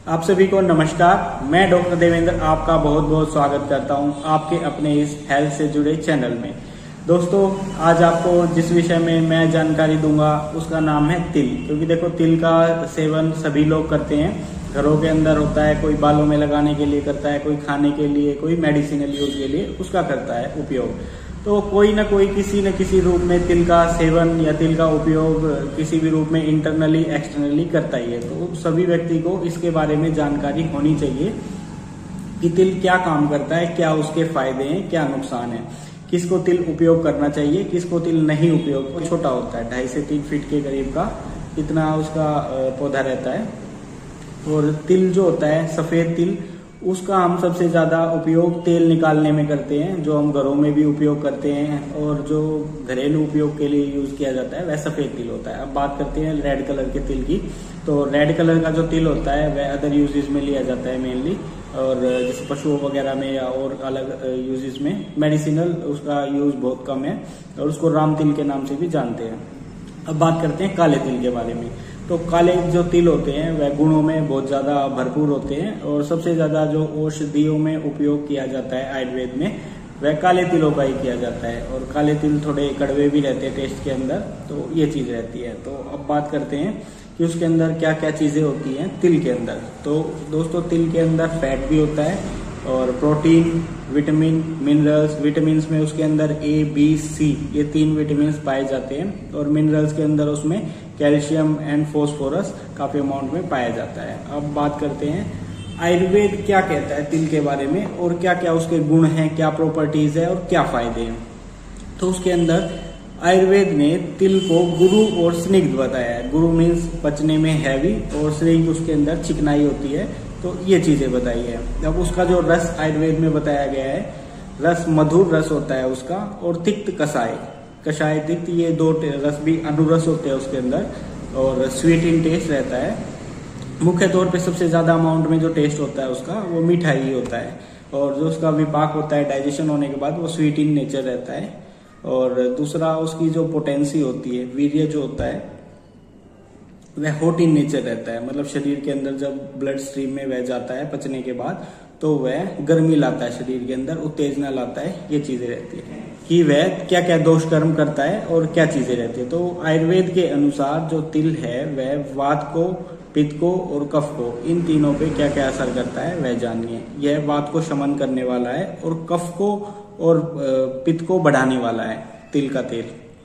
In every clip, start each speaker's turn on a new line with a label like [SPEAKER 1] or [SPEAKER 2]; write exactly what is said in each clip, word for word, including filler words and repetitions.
[SPEAKER 1] आप सभी को नमस्कार। मैं डॉक्टर देवेंद्र आपका बहुत बहुत स्वागत करता हूं आपके अपने इस हेल्थ से जुड़े चैनल में। दोस्तों, आज आपको जिस विषय में मैं जानकारी दूंगा उसका नाम है तिल। क्योंकि देखो, तिल का सेवन सभी लोग करते हैं। घरों के अंदर होता है, कोई बालों में लगाने के लिए करता है, कोई खाने के लिए, कोई मेडिसिनल यूज के लिए उसका करता है उपयोग। तो कोई ना कोई किसी न किसी रूप में तिल का सेवन या तिल का उपयोग किसी भी रूप में इंटरनली एक्सटर्नली करता ही है। तो सभी व्यक्ति को इसके बारे में जानकारी होनी चाहिए कि तिल क्या काम करता है, क्या उसके फायदे हैं, क्या नुकसान है, किसको तिल उपयोग करना चाहिए, किसको तिल नहीं उपयोग। छोटा होता है, ढाई से तीन फीट के करीब का इतना उसका पौधा रहता है। और तिल जो होता है, सफेद तिल, उसका हम सबसे ज्यादा उपयोग तेल निकालने में करते हैं, जो हम घरों में भी उपयोग करते हैं और जो घरेलू उपयोग के लिए यूज किया जाता है वह सफेद तिल होता है। अब बात करते हैं रेड कलर के तिल की। तो रेड कलर का जो तिल होता है वह अदर यूजेस में लिया जाता है मेनली, और जैसे पशुओं वगैरह में या और अलग यूजेस में। मेडिसिनल उसका यूज बहुत कम है और उसको राम तिल के नाम से भी जानते हैं। अब बात करते हैं काले तिल के बारे में। तो काले जो तिल होते हैं वह गुणों में बहुत ज्यादा भरपूर होते हैं और सबसे ज्यादा जो औषधियों में उपयोग किया जाता है आयुर्वेद में, वह काले तिलों का ही किया जाता है। और काले तिल थोड़े कड़वे भी रहते हैं टेस्ट के अंदर, तो ये चीज रहती है। तो अब बात करते हैं कि उसके अंदर क्या क्या चीजें होती हैं तिल के अंदर। तो दोस्तों, तिल के अंदर फैट भी होता है और प्रोटीन, विटामिन, मिनरल्स। विटामिन में उसके अंदर ए, बी, सी ये तीन विटामिन पाए जाते हैं, और मिनरल्स के अंदर उसमें कैल्शियम एंड फास्फोरस काफी अमाउंट में पाया जाता है। अब बात करते हैं आयुर्वेद क्या कहता है तिल के बारे में और क्या क्या उसके गुण हैं, क्या प्रॉपर्टीज है और क्या फायदे हैं। तो उसके अंदर आयुर्वेद ने तिल को गुरु और स्निग्ध बताया है। गुरु मीन्स पचने में हैवी और स्निग्ध उसके अंदर चिकनाई होती है। तो ये चीजें बताई है। अब उसका जो रस आयुर्वेद में बताया गया है, रस मधुर रस होता है उसका, और तिक्त कषाय, कषाय तिक्त, ये दो रस भी अनुरस होते हैं उसके अंदर, और स्वीट इन टेस्ट रहता है। मुख्य तौर पे सबसे ज्यादा अमाउंट में जो टेस्ट होता है उसका वो मीठा ही होता है, और जो उसका विपाक होता है डाइजेशन होने के बाद वो स्वीट इन नेचर रहता है। और दूसरा, उसकी जो पोटेंसी होती है, वीर्य जो होता है वह हॉट इन नेचर रहता है। मतलब शरीर के अंदर जब ब्लड स्ट्रीम में वह जाता है पचने के बाद, तो वह गर्मी लाता है शरीर के अंदर, उत्तेजना लाता है। ये चीजें रहती है कि वह क्या क्या दोष कर्म करता है और क्या चीजें रहती है। तो आयुर्वेद के अनुसार जो तिल है वह वात को, पित्त को और कफ को, इन तीनों पे क्या क्या असर करता है वह जानिए। यह वात को शमन करने वाला है और कफ को और पित्त को बढ़ाने वाला है तिल का तेल।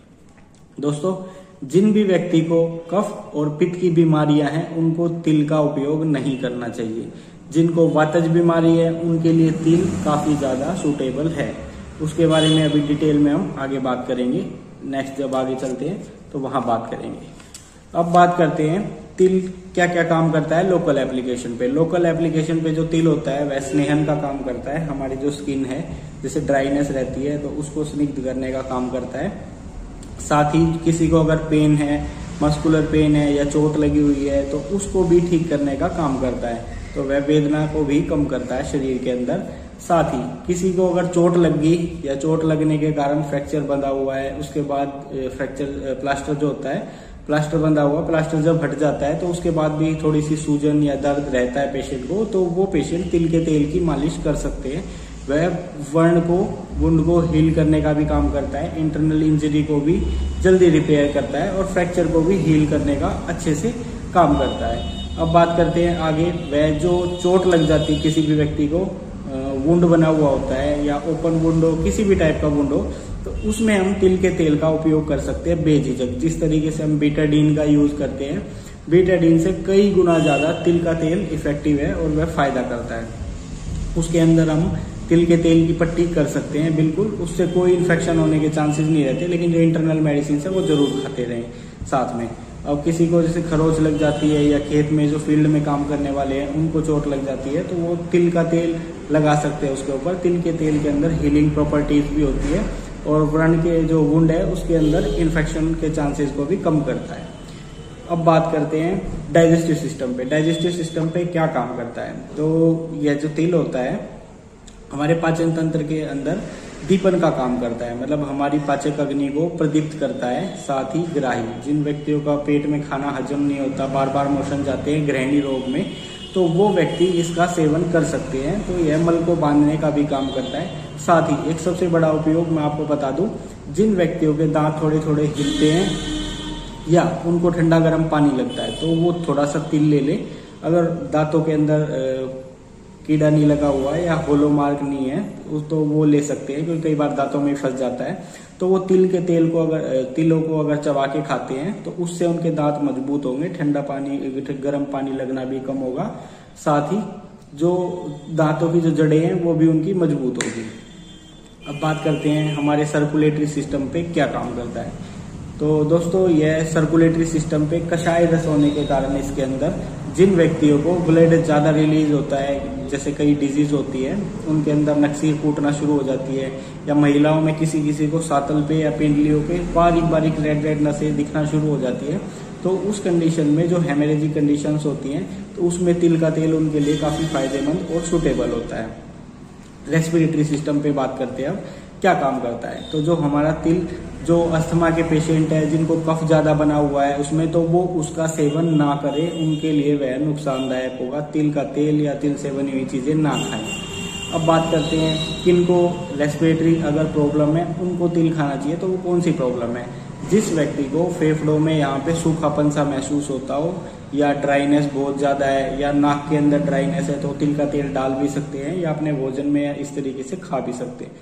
[SPEAKER 1] दोस्तों, जिन भी व्यक्ति को कफ और पित्त की बीमारियां हैं उनको तिल का उपयोग नहीं करना चाहिए। जिनको वातज बीमारी है उनके लिए तिल काफी ज्यादा सूटेबल है। उसके बारे में अभी डिटेल में हम आगे बात करेंगे। नेक्स्ट जब आगे चलते हैं तो वहां बात करेंगे। अब बात करते हैं तिल क्या क्या काम करता है लोकल एप्लीकेशन पे। लोकल एप्लीकेशन पे जो तिल होता है वह स्नेहन का काम करता है। हमारी जो स्किन है, जैसे ड्राइनेस रहती है, तो उसको स्निग्ध करने का काम करता है। साथ ही किसी को अगर पेन है, मस्कुलर पेन है या चोट लगी हुई है, तो उसको भी ठीक करने का काम करता है। तो वह वेदना को भी कम करता है शरीर के अंदर। साथ ही किसी को अगर चोट लग गई या चोट लगने के कारण फ्रैक्चर बंधा हुआ है, उसके बाद फ्रैक्चर प्लास्टर जो होता है, प्लास्टर बंधा हुआ, प्लास्टर जब हट जाता है तो उसके बाद भी थोड़ी सी सूजन या दर्द रहता है पेशेंट को, तो वो पेशेंट तिल के तेल की मालिश कर सकते हैं। वह वर्ण को, वुंड को हील करने का भी काम करता है, इंटरनल इंजरी को भी जल्दी रिपेयर करता है और फ्रैक्चर को भी हील करने का अच्छे से काम करता है। अब बात करते हैं आगे, वह जो चोट लग जाती है किसी भी व्यक्ति को, वुंड बना हुआ होता है या ओपन वुंड हो, किसी भी टाइप का वुंड हो, तो उसमें हम तिल के तेल का उपयोग कर सकते हैं बेझिझक। जिस तरीके से हम बीटाडीन का यूज करते हैं, बीटाडीन से कई गुना ज्यादा तिल का तेल इफेक्टिव है और वह फायदा करता है। उसके अंदर हम तिल के तेल की पट्टी कर सकते हैं, बिल्कुल उससे कोई इन्फेक्शन होने के चांसेस नहीं रहते। लेकिन जो इंटरनल मेडिसिन है वो जरूर खाते रहें साथ में। अब किसी को जैसे खरोच लग जाती है या खेत में जो फील्ड में काम करने वाले हैं उनको चोट लग जाती है, तो वो तिल का तेल लगा सकते हैं उसके ऊपर। तिल के तेल के अंदर हीलिंग प्रॉपर्टीज भी होती है और व्रण के जो वुंड है उसके अंदर इन्फेक्शन के चांसेस को भी कम करता है। अब बात करते हैं डाइजेस्टिव सिस्टम पे। डाइजेस्टिव सिस्टम पे क्या काम करता है? तो यह जो तिल होता है हमारे पाचन तंत्र के अंदर दीपन का काम करता है। मतलब हमारी पाचक अग्नि को प्रदीप्त करता है। साथ ही ग्राही, जिन व्यक्तियों का पेट में खाना हजम नहीं होता, बार बार मोशन जाते हैं गृहिणी रोग में, तो वो व्यक्ति इसका सेवन कर सकते हैं। तो यह मल को बांधने का भी काम करता है। साथ ही एक सबसे बड़ा उपयोग मैं आपको बता दूं, जिन व्यक्तियों के दांत थोड़े थोड़े हिलते हैं या उनको ठंडा गर्म पानी लगता है तो वो थोड़ा सा तिल ले ले। अगर दांतों के अंदर कीड़ा नहीं लगा हुआ है या होलो मार्क नहीं है तो वो ले सकते हैं, क्योंकि कई बार दांतों में फंस जाता है। तो वो तिल के तेल को अगर तिलों को अगर चबा के खाते हैं तो उससे उनके दांत मजबूत होंगे, ठंडा पानी गर्म पानी लगना भी कम होगा। साथ ही जो दांतों की जो जड़ें हैं वो भी उनकी मजबूत होगी। अब बात करते हैं हमारे सर्कुलेटरी सिस्टम पे क्या काम करता है। तो दोस्तों यह सर्कुलेटरी सिस्टम पे कषाय रस होने के कारण इसके अंदर जिन व्यक्तियों को ब्लड ज्यादा रिलीज होता है, जैसे कई डिजीज होती है, उनके अंदर नक्सीर फूटना शुरू हो जाती है, या महिलाओं में किसी किसी को सातल पे या पिंडलियों पे बारीक बारीक रेड रेड नसें दिखना शुरू हो जाती है, तो उस कंडीशन में जो हेमरेजिक कंडीशंस होती हैं तो उसमें तिल का तेल उनके लिए काफी फायदेमंद और सुटेबल होता है। रेस्पिरेटरी सिस्टम पे बात करते हैं अब क्या काम करता है। तो जो हमारा तिल, जो अस्थमा के पेशेंट है जिनको कफ ज्यादा बना हुआ है उसमें, तो वो उसका सेवन ना करें, उनके लिए वह नुकसानदायक होगा। तिल का तेल या तिल से बनी हुई चीजें ना खाएं। अब बात करते हैं किनको रेस्पिरेटरी अगर प्रॉब्लम है उनको तिल खाना चाहिए। तो वो कौन सी प्रॉब्लम है? जिस व्यक्ति को फेफड़ों में यहाँ पे सूखापन सा महसूस होता हो, या ड्राइनेस बहुत ज्यादा है, या नाक के अंदर ड्राइनेस है, तो तिल का तेल डाल भी सकते हैं, या अपने भोजन में या इस तरीके से खा भी सकते हैं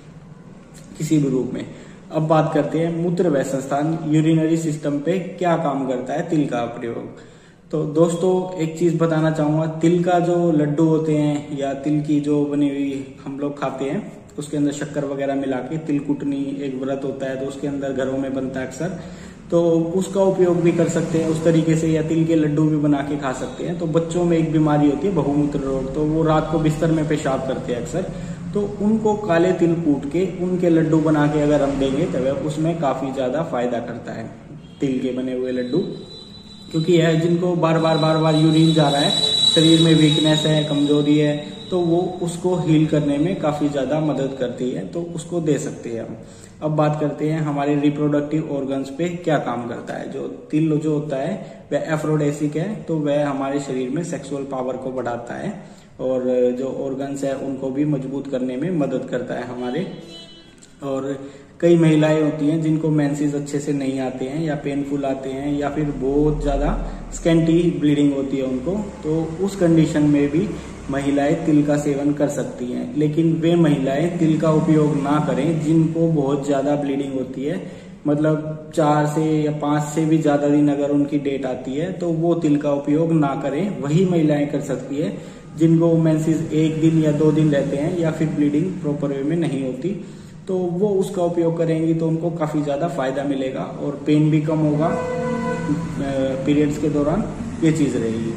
[SPEAKER 1] किसी भी रूप में। अब बात करते हैं मूत्र व संस्थान यूरिनरी सिस्टम पे क्या काम करता है तिल का प्रयोग। तो दोस्तों एक चीज बताना चाहूंगा, तिल का जो लड्डू होते हैं या तिल की जो बनी हुई हम लोग खाते हैं, उसके अंदर शक्कर वगैरह मिला के, तिल कुटनी एक व्रत होता है तो उसके अंदर घरों में बनता है अक्सर, तो उसका उपयोग भी कर सकते हैं उस तरीके से, या तिल के लड्डू भी बना के खा सकते हैं। तो बच्चों में एक बीमारी होती है बहुमूत्र रोग, तो वो रात को बिस्तर में पेशाब करते हैं अक्सर, तो उनको काले तिल कूट के उनके लड्डू बना के अगर हम देंगे तो वह उसमें काफी ज्यादा फायदा करता है तिल के बने हुए लड्डू। क्योंकि यह जिनको बार बार बार बार यूरिन जा रहा है, शरीर में वीकनेस है, कमजोरी है, तो वो उसको हील करने में काफी ज्यादा मदद करती है, तो उसको दे सकते हैं हम। अब बात करते हैं हमारे रिप्रोडक्टिव ऑर्गन्स पे क्या काम करता है। जो तिल जो होता है वह एफ्रोडेसिक है, तो वह हमारे शरीर में सेक्सुअल पावर को बढ़ाता है, और जो ऑर्गन्स है उनको भी मजबूत करने में मदद करता है हमारे। और कई महिलाएं होती हैं जिनको मेंसेस अच्छे से नहीं आते हैं, या पेनफुल आते हैं, या फिर बहुत ज्यादा स्कैंटी ब्लीडिंग होती है उनको, तो उस कंडीशन में भी महिलाएं तिल का सेवन कर सकती हैं। लेकिन वे महिलाएं तिल का उपयोग ना करें जिनको बहुत ज्यादा ब्लीडिंग होती है, मतलब चार से या पांच से भी ज्यादा दिन अगर उनकी डेट आती है तो वो तिल का उपयोग ना करें। वही महिलाएं कर सकती है जिनको मेंसेस एक दिन या दो दिन रहते हैं, या फिर ब्लीडिंग प्रॉपर वे में नहीं होती, तो वो उसका उपयोग करेंगी तो उनको काफी ज्यादा फायदा मिलेगा और पेन भी कम होगा पीरियड्स के दौरान, ये चीज रहेगी।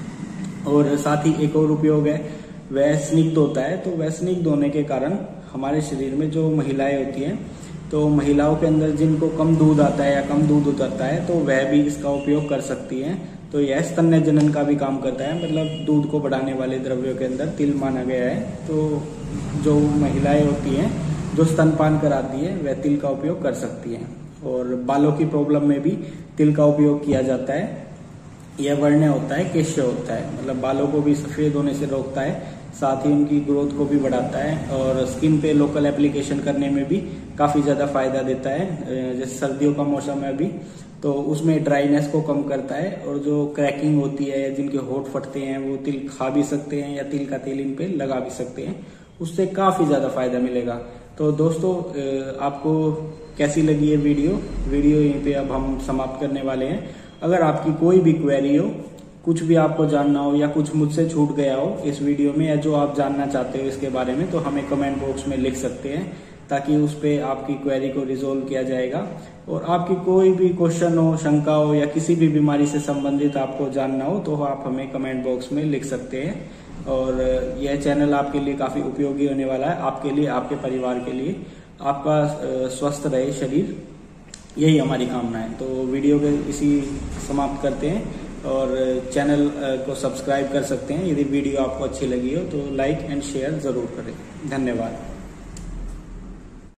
[SPEAKER 1] और साथ ही एक और उपयोग है, वह स्निग्ध होता है। तो वह स्निग्ध होने के कारण हमारे शरीर में जो महिलाएं होती हैं, तो महिलाओं के अंदर जिनको कम दूध आता है या कम दूध उतरता है, तो वह भी इसका उपयोग कर सकती हैं। तो यह स्तन्य जनन का भी काम करता है, मतलब दूध को बढ़ाने वाले द्रव्यों के अंदर तिल माना गया है। तो जो महिलाएं होती हैं जो स्तनपान कराती है वह तिल का उपयोग कर सकती हैं। और बालों की प्रॉब्लम में भी तिल का उपयोग किया जाता है। यह वर्ण्य होता है, केश्य होता है, मतलब बालों को भी सफेद होने से रोकता है, साथ ही उनकी ग्रोथ को भी बढ़ाता है, और स्किन पे लोकल एप्लीकेशन करने में भी काफी ज्यादा फायदा देता है। जैसे सर्दियों का मौसम है अभी, तो उसमें ड्राइनेस को कम करता है, और जो क्रैकिंग होती है या जिनके होठ फटते हैं वो तिल खा भी सकते हैं, या तिल का तेल इन पे लगा भी सकते हैं, उससे काफी ज्यादा फायदा मिलेगा। तो दोस्तों आपको कैसी लगी ये वीडियो वीडियो यहीं पे अब हम समाप्त करने वाले हैं। अगर आपकी कोई भी क्वेरी हो, कुछ भी आपको जानना हो, या कुछ मुझसे छूट गया हो इस वीडियो में, या जो आप जानना चाहते हो इसके बारे में, तो हमें कमेंट बॉक्स में लिख सकते हैं, ताकि उस पे आपकी क्वेरी को रिजोल्व किया जाएगा। और आपकी कोई भी क्वेश्चन हो, शंका हो, या किसी भी बीमारी से संबंधित आपको जानना हो, तो आप हमें कमेंट बॉक्स में लिख सकते हैं। और यह चैनल आपके लिए काफी उपयोगी होने वाला है, आपके लिए, आपके परिवार के लिए। आपका स्वस्थ रहे शरीर, यही हमारी कामना है। तो वीडियो के इसी समाप्त करते हैं, और चैनल को सब्सक्राइब कर सकते हैं। यदि वीडियो आपको अच्छी लगी हो तो लाइक एंड शेयर जरूर करें। धन्यवाद।